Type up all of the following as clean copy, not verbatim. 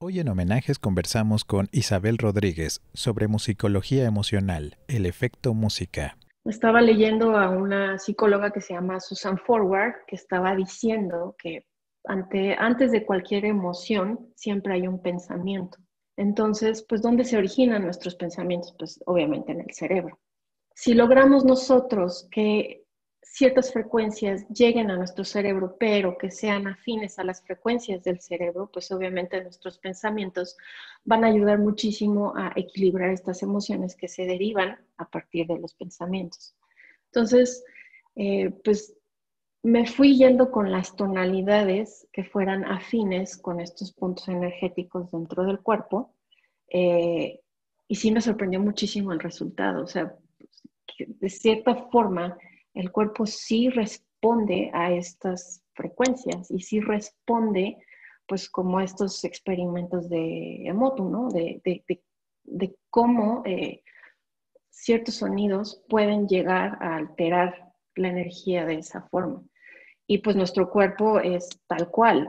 Hoy en Homenajes conversamos con Isabel Rodríguez sobre musicología emocional, el efecto música. Estaba leyendo a una psicóloga que se llama Susan Forward, que estaba diciendo que antes de cualquier emoción siempre hay un pensamiento. Entonces, pues, ¿dónde se originan nuestros pensamientos? Pues obviamente en el cerebro. Si logramos nosotros que ciertas frecuencias lleguen a nuestro cerebro, pero que sean afines a las frecuencias del cerebro, pues obviamente nuestros pensamientos van a ayudar muchísimo a equilibrar estas emociones que se derivan a partir de los pensamientos. Entonces, pues me fui yendo con las tonalidades que fueran afines con estos puntos energéticos dentro del cuerpo, eh, y sí me sorprendió muchísimo el resultado. O sea, que de cierta forma el cuerpo sí responde a estas frecuencias y sí responde, pues, como estos experimentos de Emoto, ¿no? De cómo ciertos sonidos pueden llegar a alterar la energía de esa forma. Y pues nuestro cuerpo es tal cual.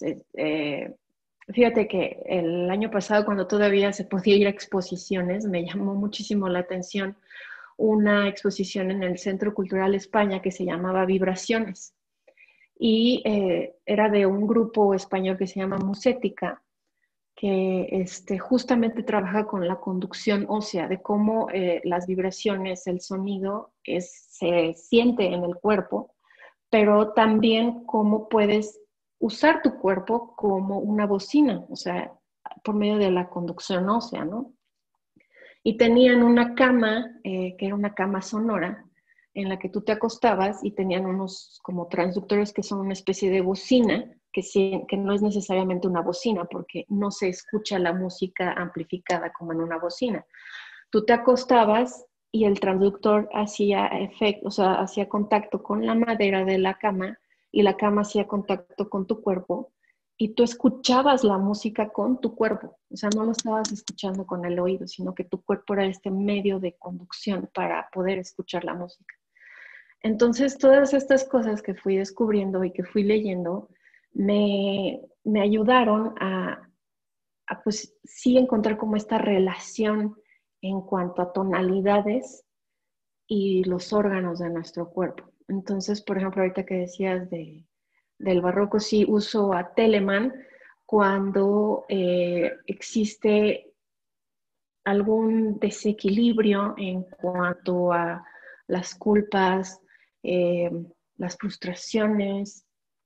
Fíjate que el año pasado, cuando todavía se podía ir a exposiciones, me llamó muchísimo la atención una exposición en el Centro Cultural España que se llamaba Vibraciones. Y era de un grupo español que se llama Musética, que justamente trabaja con la conducción ósea, de cómo las vibraciones, el sonido se siente en el cuerpo, pero también cómo puedes usar tu cuerpo como una bocina, o sea, por medio de la conducción ósea, ¿no? Y tenían una cama, que era una cama sonora, en la que tú te acostabas y tenían unos como transductores que son una especie de bocina, que no es necesariamente una bocina porque no se escucha la música amplificada como en una bocina. Tú te acostabas y el transductor hacía efecto, o sea, hacía contacto con la madera de la cama y la cama hacía contacto con tu cuerpo y tú escuchabas la música con tu cuerpo. O sea, no lo estabas escuchando con el oído, sino que tu cuerpo era este medio de conducción para poder escuchar la música. Entonces, todas estas cosas que fui descubriendo y que fui leyendo me ayudaron pues sí encontrar como esta relación en cuanto a tonalidades y los órganos de nuestro cuerpo. Entonces, por ejemplo, ahorita que decías del barroco, sí uso a Telemann cuando existe algún desequilibrio en cuanto a las culpas, eh, las frustraciones,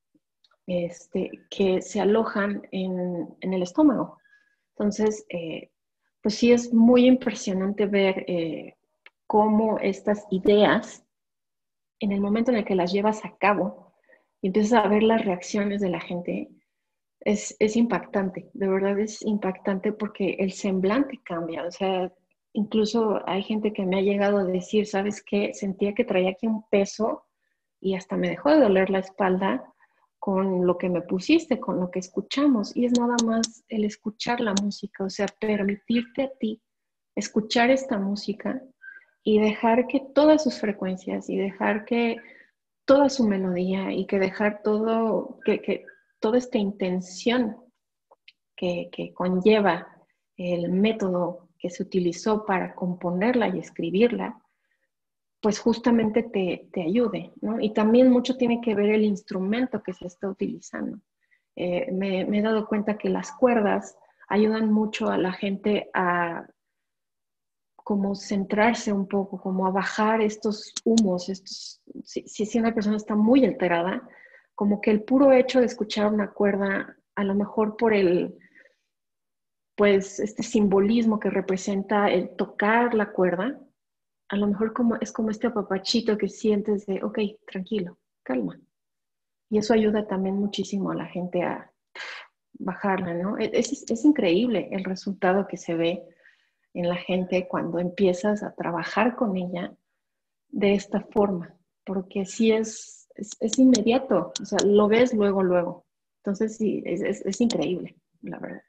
que se alojan en el estómago. Entonces, pues sí es muy impresionante ver cómo estas ideas, en el momento en el que las llevas a cabo y empiezas a ver las reacciones de la gente, es impactante, de verdad es impactante porque el semblante cambia. O sea, incluso hay gente que me ha llegado a decir, ¿sabes qué? Sentía que traía aquí un peso y hasta me dejó de doler la espalda con lo que me pusiste, con lo que escuchamos. Y es nada más el escuchar la música, o sea, permitirte a ti escuchar esta música y dejar que todas sus frecuencias y dejar que toda su melodía y que dejar que toda esta intención que conlleva el método que se utilizó para componerla y escribirla, pues justamente te ayude, ¿no? Y también mucho tiene que ver el instrumento que se está utilizando. Me he dado cuenta que las cuerdas ayudan mucho a la gente a como centrarse un poco, como a bajar estos humos, si una persona está muy alterada, como que el puro hecho de escuchar una cuerda, a lo mejor por pues, este simbolismo que representa el tocar la cuerda, a lo mejor es como este apapachito que sientes de, ok, tranquilo, calma. Y eso ayuda también muchísimo a la gente a bajarla, ¿no? Es increíble el resultado que se ve en la gente cuando empiezas a trabajar con ella de esta forma, porque sí es inmediato, o sea, lo ves luego, luego. Entonces sí, es increíble, la verdad.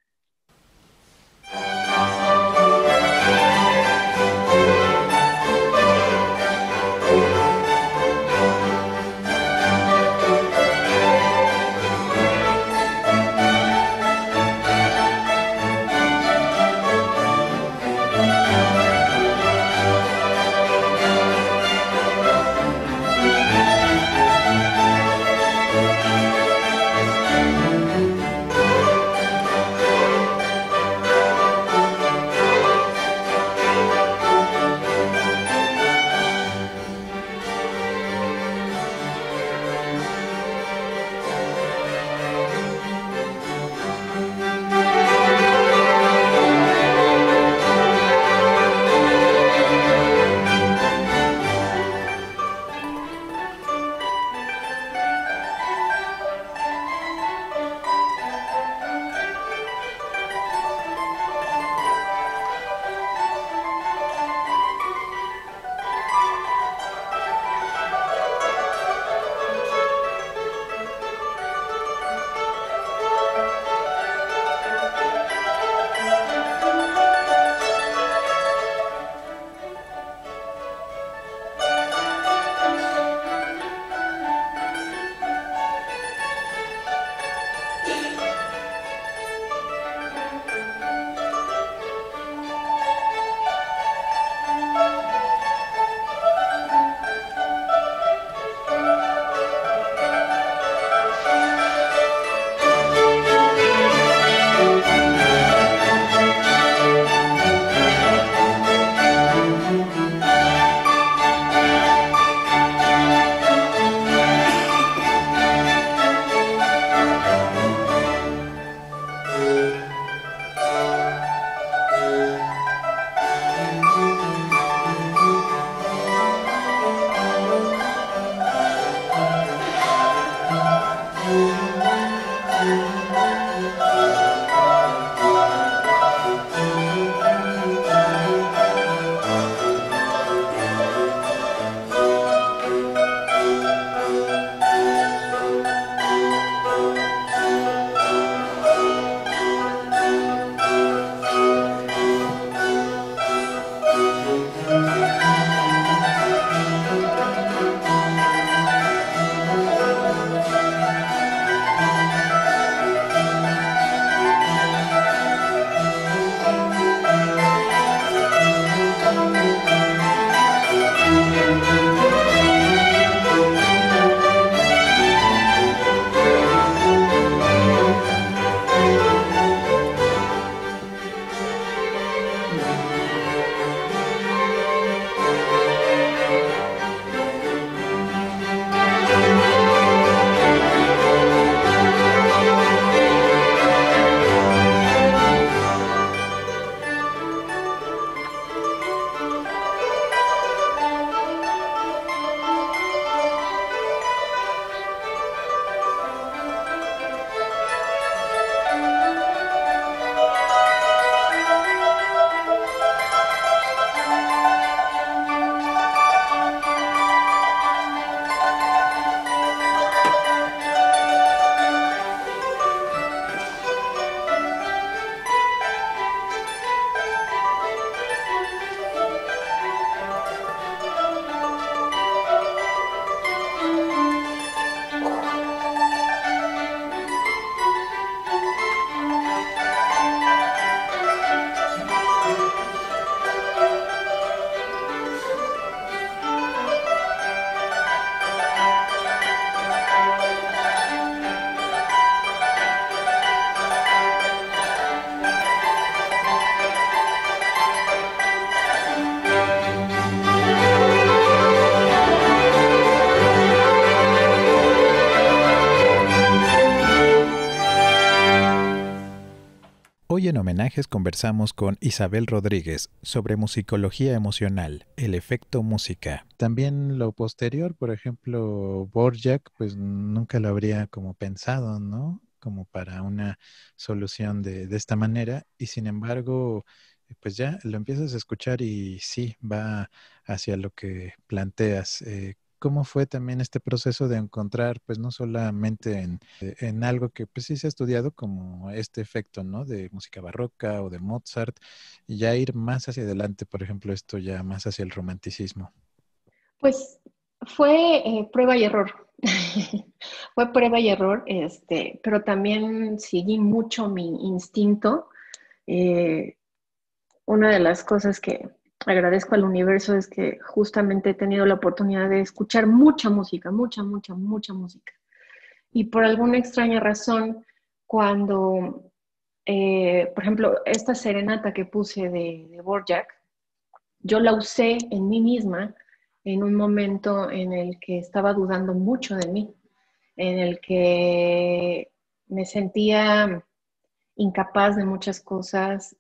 Hoy en Homenajes conversamos con Isabel Rodríguez sobre musicología emocional, el efecto música. También lo posterior, por ejemplo, Borjak, pues nunca lo habría como pensado, ¿no? Como para una solución de esta manera. Y sin embargo, pues ya lo empiezas a escuchar y sí, va hacia lo que planteas. ¿Cómo fue también este proceso de encontrar, pues no solamente en algo que pues sí se ha estudiado como este efecto, ¿no? De música barroca o de Mozart, y ya ir más hacia adelante, por ejemplo, esto ya más hacia el romanticismo? Pues fue prueba y error. Fue prueba y error, pero también seguí mucho mi instinto. Eh, una de las cosas que agradezco al universo es que justamente he tenido la oportunidad de escuchar mucha música, mucha, mucha, mucha música. Y por alguna extraña razón, cuando, por ejemplo, esta serenata que puse de Borjak, yo la usé en mí misma en un momento en el que estaba dudando mucho de mí, en el que me sentía incapaz de muchas cosas,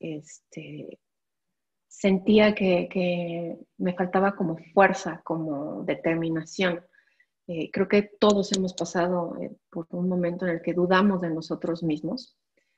sentía que me faltaba como fuerza, como determinación. Creo que todos hemos pasado por un momento en el que dudamos de nosotros mismos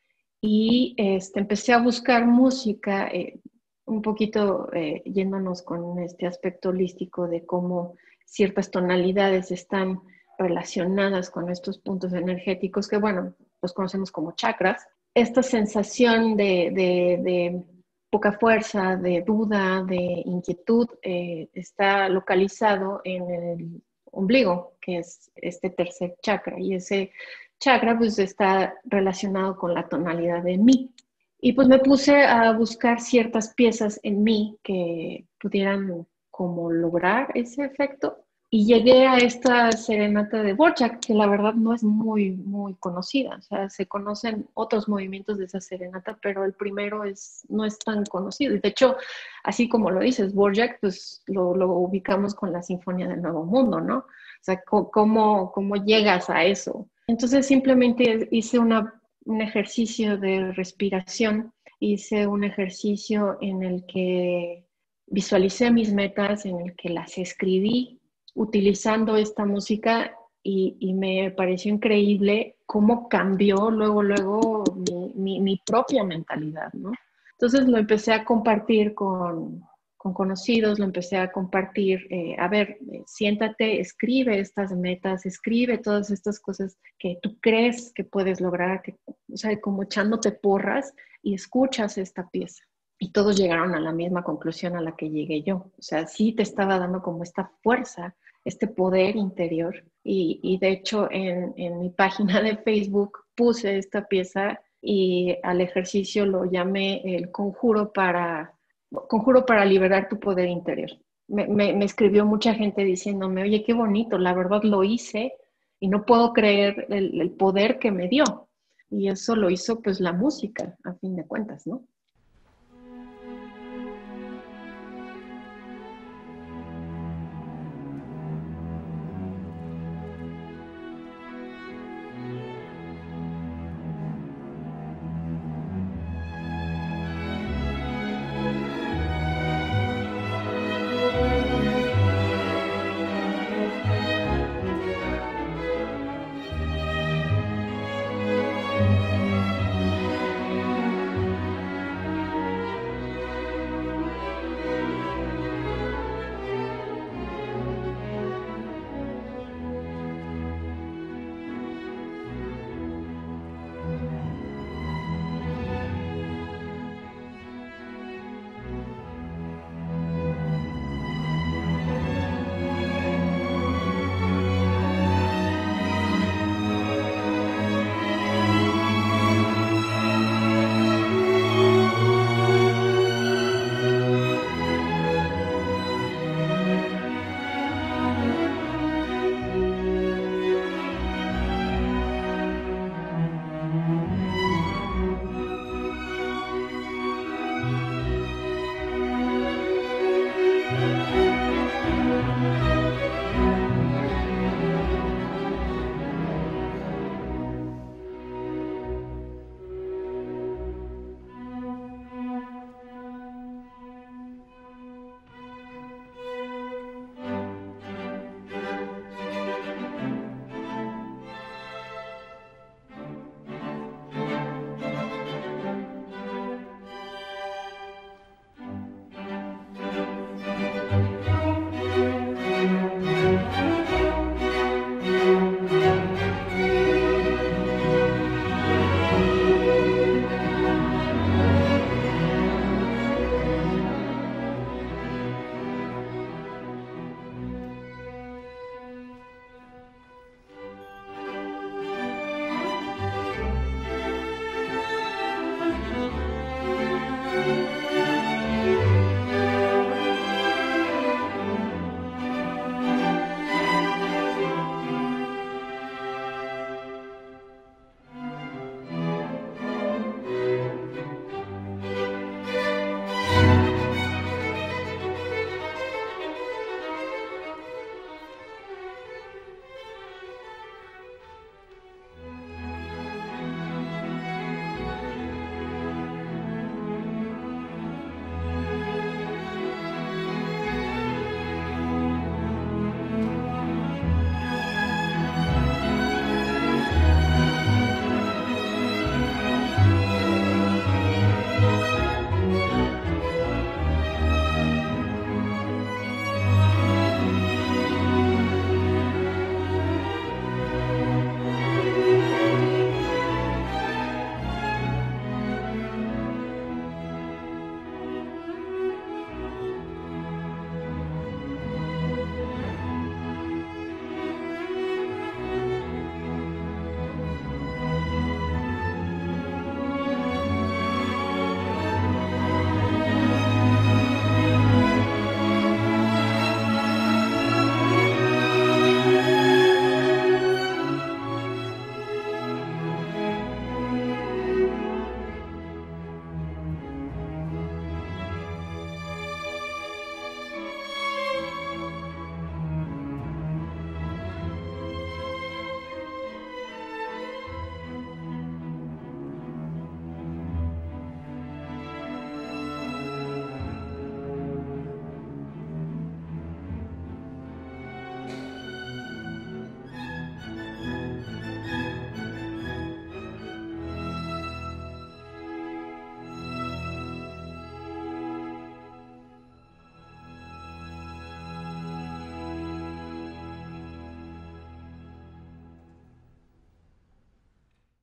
y empecé a buscar música, un poquito yéndonos con este aspecto holístico de cómo ciertas tonalidades están relacionadas con estos puntos energéticos que, bueno, los conocemos como chakras. Esta sensación de poca fuerza, de duda, de inquietud, está localizado en el ombligo, que es este tercer chakra, y ese chakra pues está relacionado con la tonalidad de mi. Y pues me puse a buscar ciertas piezas en mí que pudieran como lograr ese efecto. Y llegué a esta serenata de Borjak, que la verdad no es muy, muy conocida. O sea, se conocen otros movimientos de esa serenata, pero el primero no es tan conocido. Y de hecho, así como lo dices, Borjak, pues lo ubicamos con la Sinfonía del Nuevo Mundo, ¿no? O sea, ¿cómo llegas a eso? Entonces simplemente hice un ejercicio de respiración, hice un ejercicio en el que visualicé mis metas, en el que las escribí utilizando esta música y me pareció increíble cómo cambió luego mi propia mentalidad, ¿no? Entonces lo empecé a compartir con conocidos, lo empecé a compartir, a ver, siéntate, escribe estas metas, escribe todas estas cosas que tú crees que puedes lograr, o sea, como echándote porras y escuchas esta pieza. Y todos llegaron a la misma conclusión a la que llegué yo. O sea, sí te estaba dando como esta fuerza, este poder interior. Y de hecho en mi página de Facebook puse esta pieza y al ejercicio lo llamé el conjuro para liberar tu poder interior. Me escribió mucha gente diciéndome, oye, qué bonito, la verdad lo hice y no puedo creer el poder que me dio. Y eso lo hizo pues la música, a fin de cuentas, ¿no?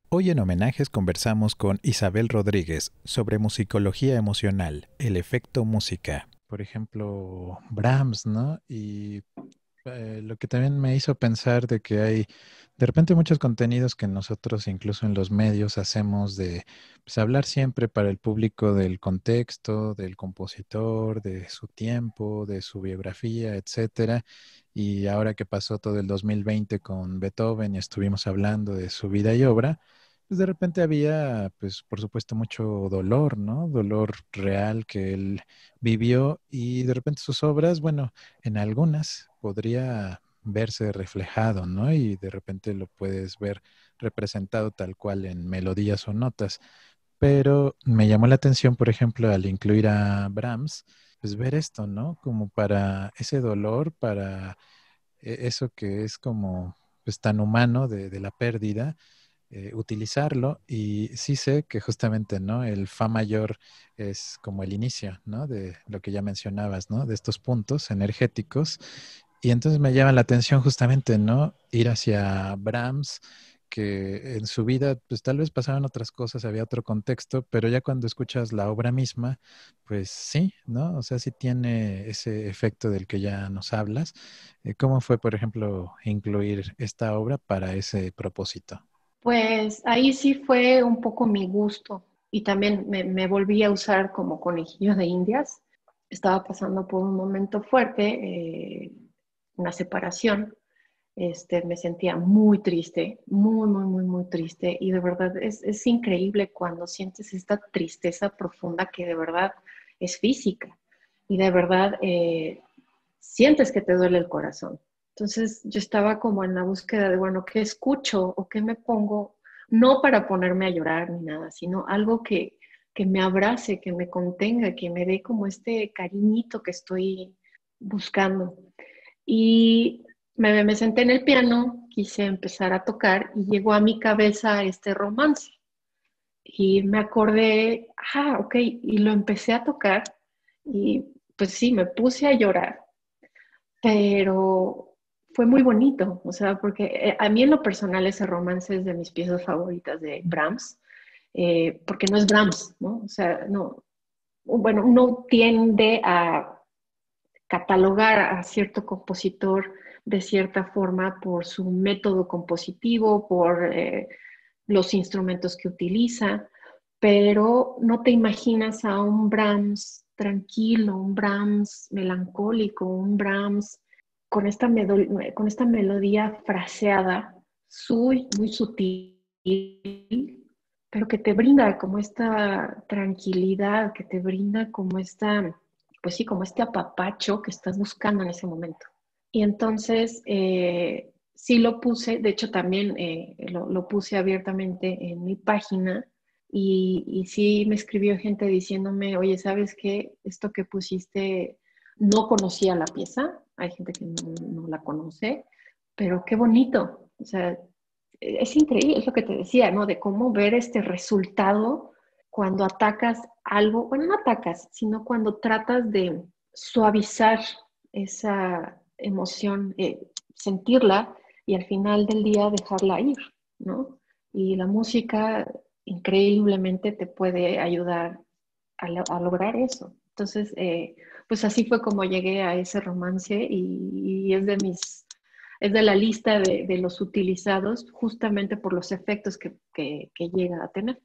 Hoy en Homenajes conversamos con Isabel Rodríguez sobre musicología emocional, el efecto música. Por ejemplo, Brahms, ¿no? Y lo que también me hizo pensar de que hay de repente muchos contenidos que nosotros incluso en los medios hacemos de pues, hablar siempre para el público del contexto, del compositor, de su tiempo, de su biografía, etcétera. Y ahora que pasó todo el 2020 con Beethoven y estuvimos hablando de su vida y obra, pues de repente había, pues por supuesto, mucho dolor, ¿no? Dolor real que él vivió y de repente sus obras, bueno, en algunas podría verse reflejado, ¿no? Y de repente lo puedes ver representado tal cual en melodías o notas. Pero me llamó la atención, por ejemplo, al incluir a Brahms, pues ver esto, ¿no? Como para ese dolor, para eso que es como pues tan humano de la pérdida, utilizarlo y sí sé que justamente, ¿no? El fa mayor es como el inicio, ¿no? De lo que ya mencionabas, ¿no? De estos puntos energéticos. Y entonces me llama la atención justamente, ¿no? Ir hacia Brahms, que en su vida, pues tal vez pasaban otras cosas, había otro contexto, pero ya cuando escuchas la obra misma, pues sí, ¿no? O sea, sí tiene ese efecto del que ya nos hablas. ¿Cómo fue, por ejemplo, incluir esta obra para ese propósito? Pues ahí sí fue un poco mi gusto y también me volví a usar como conejillo de indias. Estaba pasando por un momento fuerte, una separación. Me sentía muy triste, muy triste y de verdad es increíble cuando sientes esta tristeza profunda que de verdad es física y de verdad sientes que te duele el corazón. Entonces yo estaba como en la búsqueda de, bueno, ¿qué escucho o qué me pongo? No para ponerme a llorar ni nada, sino algo que me abrace, que me contenga, que me dé como este cariñito que estoy buscando. Y me senté en el piano, quise empezar a tocar y llegó a mi cabeza este romance. Y me acordé, ok, y lo empecé a tocar y pues sí, me puse a llorar, pero fue muy bonito, o sea, porque a mí en lo personal ese romance es de mis piezas favoritas de Brahms, porque no es Brahms, ¿no? O sea, no, bueno, uno tiende a catalogar a cierto compositor de cierta forma por su método compositivo, por los instrumentos que utiliza, pero no te imaginas a un Brahms tranquilo, un Brahms melancólico, un Brahms con esta melodía fraseada, muy sutil, pero que te brinda como esta tranquilidad, que te brinda como esta, pues sí, como este apapacho que estás buscando en ese momento. Y entonces, sí lo puse, de hecho también lo puse abiertamente en mi página y sí me escribió gente diciéndome, oye, ¿sabes qué? Esto que pusiste, no conocía la pieza, hay gente que no la conoce, pero qué bonito, o sea, es increíble, es lo que te decía, ¿no? De cómo ver este resultado cuando atacas algo, bueno, no atacas, sino cuando tratas de suavizar esa emoción, sentirla y al final del día dejarla ir, ¿no? Y la música increíblemente te puede ayudar a lograr eso. Entonces, pues así fue como llegué a ese romance y es de es de la lista de los utilizados justamente por los efectos que llega a tener.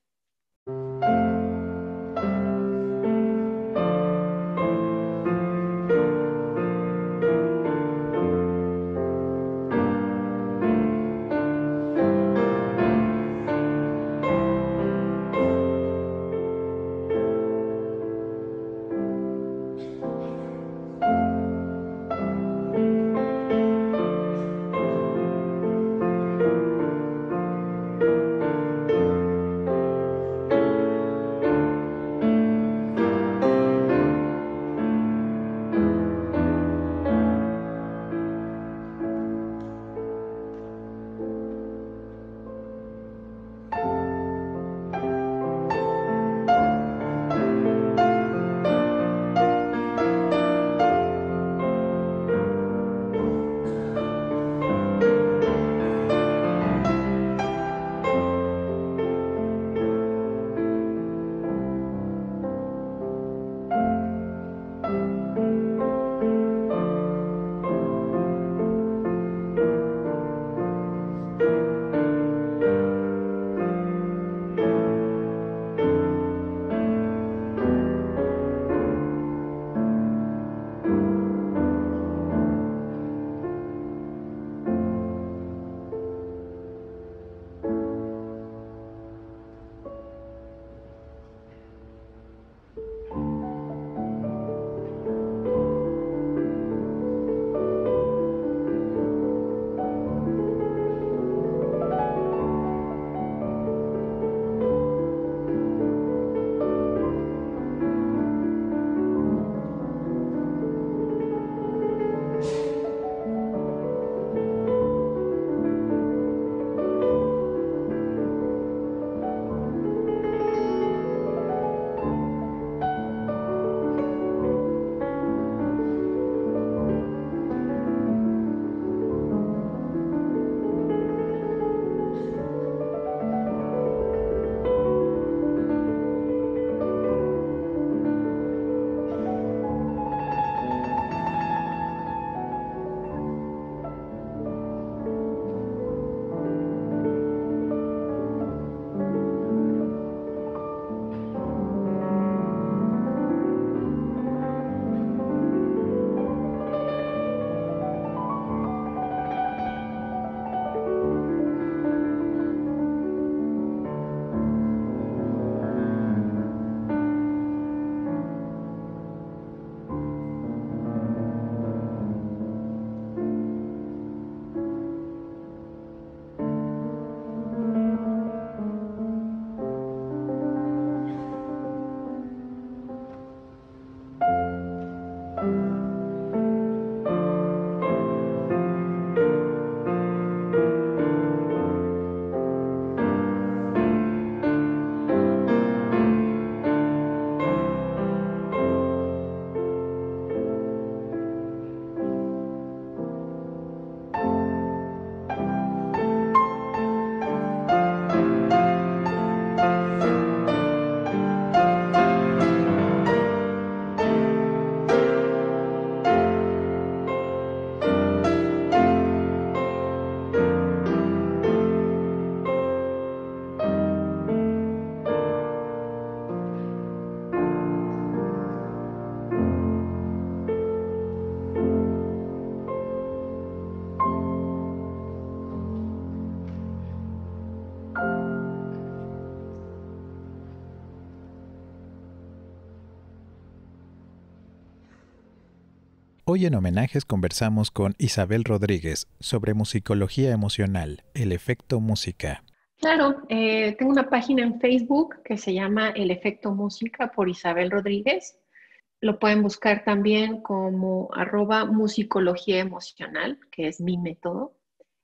Hoy en Homenajes conversamos con Isabel Rodríguez sobre musicología emocional, el efecto música. Claro, tengo una página en Facebook que se llama El Efecto Música por Isabel Rodríguez. Lo pueden buscar también como @musicología emocional, que es mi método.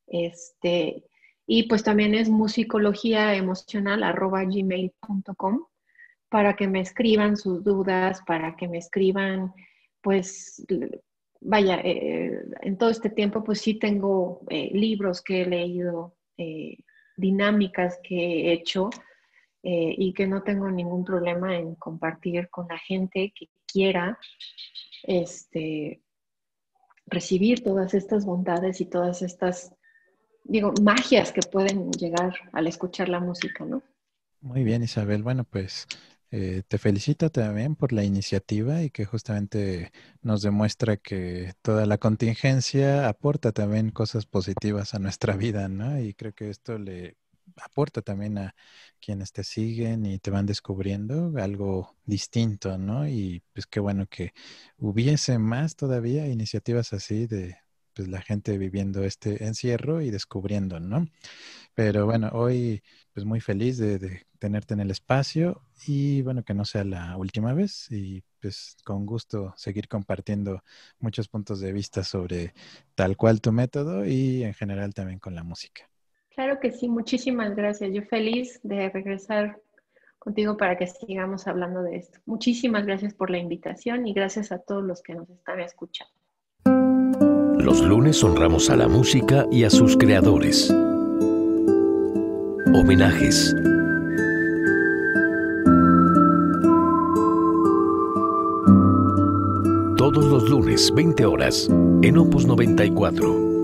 Y pues también es musicologiaemocional@gmail.com para que me escriban sus dudas, para que me escriban, pues, vaya, en todo este tiempo pues sí tengo libros que he leído, dinámicas que he hecho y que no tengo ningún problema en compartir con la gente que quiera recibir todas estas bondades y todas estas, digo, magias que pueden llegar al escuchar la música, ¿no? Muy bien, Isabel. Bueno, pues te felicito también por la iniciativa y que justamente nos demuestra que toda la contingencia aporta también cosas positivas a nuestra vida, ¿no? Y creo que esto le aporta también a quienes te siguen y te van descubriendo algo distinto, ¿no? Y pues qué bueno que hubiese más todavía iniciativas así de pues la gente viviendo este encierro y descubriendo, ¿no? Pero bueno, hoy pues muy feliz de tenerte en el espacio y bueno, que no sea la última vez y pues con gusto seguir compartiendo muchos puntos de vista sobre tal cual tu método y en general también con la música. Claro que sí, muchísimas gracias. Yo feliz de regresar contigo para que sigamos hablando de esto. Muchísimas gracias por la invitación y gracias a todos los que nos están escuchando. Los lunes honramos a la música y a sus creadores. Homenajes. Todos los lunes, 20 horas, en Opus 94.